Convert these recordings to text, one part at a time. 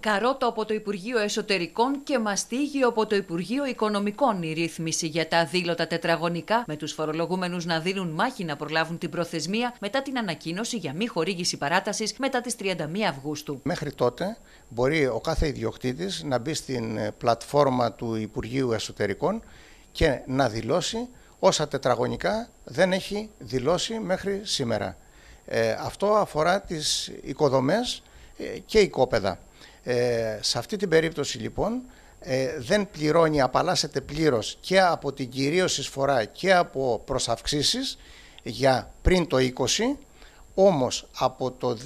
Καρότο από το Υπουργείο Εσωτερικών και μαστίγιο από το Υπουργείο Οικονομικών η ρύθμιση για τα αδήλωτα τετραγωνικά, με τους φορολογούμενους να δίνουν μάχη να προλάβουν την προθεσμία μετά την ανακοίνωση για μη χορήγηση παράτασης μετά τις 31 Αυγούστου. Μέχρι τότε μπορεί ο κάθε ιδιοκτήτης να μπει στην πλατφόρμα του Υπουργείου Εσωτερικών και να δηλώσει όσα τετραγωνικά δεν έχει δηλώσει μέχρι σήμερα. Αυτό αφορά τις οικοδομές και οικόπεδα. Σε αυτή την περίπτωση λοιπόν δεν πληρώνει, απαλλάσσεται πλήρως και από την κυρίως εισφορά και από προσαυξήσεις για πριν το 20, όμως από το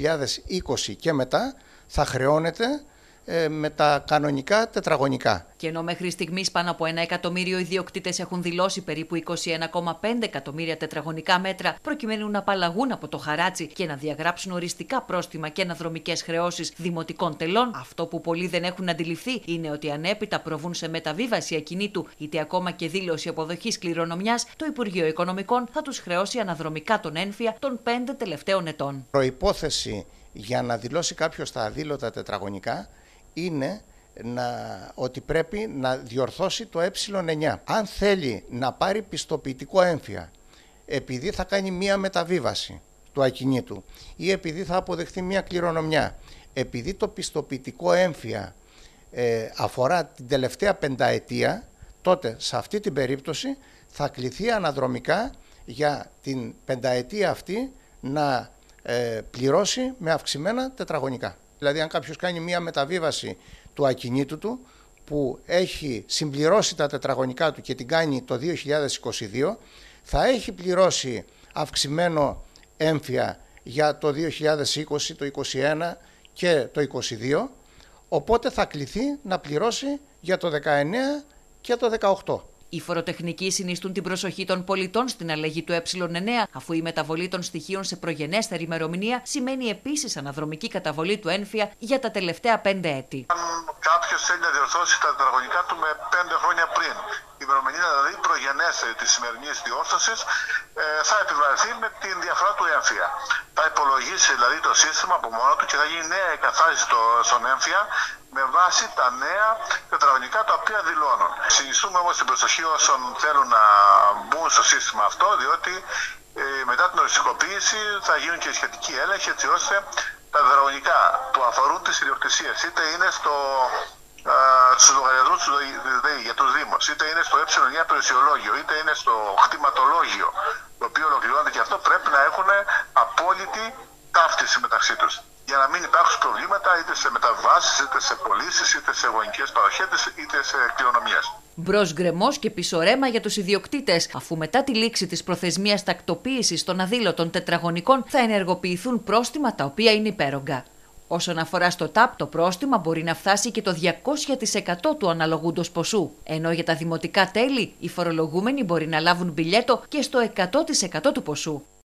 2020 και μετά θα χρεώνεται με τα κανονικά τετραγωνικά. Και ενώ μέχρι στιγμής πάνω από 1 εκατομμύριο ιδιοκτήτες έχουν δηλώσει περίπου 21,5 εκατομμύρια τετραγωνικά μέτρα προκειμένου να απαλλαγούν από το χαράτσι και να διαγράψουν οριστικά πρόστιμα και αναδρομικές χρεώσεις δημοτικών τελών, αυτό που πολλοί δεν έχουν αντιληφθεί είναι ότι αν έπειτα προβούν σε μεταβίβαση ακινήτου είτε ακόμα και δήλωση αποδοχής κληρονομιάς, το Υπουργείο Οικονομικών θα τους χρεώσει αναδρομικά τον ένφια των 5 τελευταίων ετών. Προϋπόθεση για να δηλώσει κάποιος τα αδήλωτα τετραγωνικά είναι ότι πρέπει να διορθώσει το ε9. Αν θέλει να πάρει πιστοποιητικό έμφυα επειδή θα κάνει μία μεταβίβαση του ακινήτου ή επειδή θα αποδεχθεί μία κληρονομιά, επειδή το πιστοποιητικό έμφυα αφορά την τελευταία πενταετία, τότε σε αυτή την περίπτωση θα κληθεί αναδρομικά για την πενταετία αυτή να πληρώσει με αυξημένα τετραγωνικά. Δηλαδή αν κάποιος κάνει μία μεταβίβαση του ακινήτου του που έχει συμπληρώσει τα τετραγωνικά του και την κάνει το 2022, θα έχει πληρώσει αυξημένο έμφυα για το 2020, το 2021 και το 2022, οπότε θα κληθεί να πληρώσει για το 19 και το 18. Οι φοροτεχνικοί συνιστούν την προσοχή των πολιτών στην αλλαγή του ε9, αφού η μεταβολή των στοιχείων σε προγενέστερη ημερομηνία σημαίνει επίσης αναδρομική καταβολή του ένφια για τα τελευταία 5 έτη. Αν κάποιος θέλει να διορθώσει τα τετραγωνικά του με 5 χρόνια πριν, η ημερομηνία δηλαδή προγενέστερη της σημερινής διόρθωσης, θα επιβαρυνθεί με την διαφορά του έμφυα. Θα υπολογίσει δηλαδή το σύστημα από μόνο του και θα γίνει νέα εκαθάριση στον έμφυα με βάση τα νέα τετραγωνικά τα οποία δηλώνουν. Συνιστούμε όμως την προσοχή όσων θέλουν να μπουν στο σύστημα αυτό, διότι μετά την οριστικοποίηση θα γίνουν και σχετικοί έλεγχοι έτσι ώστε τα τετραγωνικά που αφορούν τις ιδιοκτησίες, είτε είναι στους λογαριασμούς του ΔΕΗ για τους Δήμους, είτε είναι στο ε9 περιουσιολόγιο, είτε είναι στο κτηματολόγιο, το οποίο ολοκληρώνεται και αυτό, πρέπει να έχουν απόλυτη ταύτιση μεταξύ τους, για να μην υπάρχουν προβλήματα είτε σε μεταβάσεις, είτε σε πωλήσεις, είτε σε γονικές παροχέτες, είτε σε κληρονομιές. Μπρος γκρεμός και πίσω ρέμα για τους ιδιοκτήτες, αφού μετά τη λήξη της προθεσμίας τακτοποίησης των αδήλωτων τετραγωνικών θα ενεργοποιηθούν πρόστιμα τα οποία είναι υπέρογκα. Όσον αφορά στο ΤΑΠ, το πρόστιμα μπορεί να φτάσει και το 200% του αναλογούντος ποσού, ενώ για τα δημοτικά τέλη οι φορολογούμενοι μπορεί να λάβουν μπιλιέτο και στο 100% του ποσού.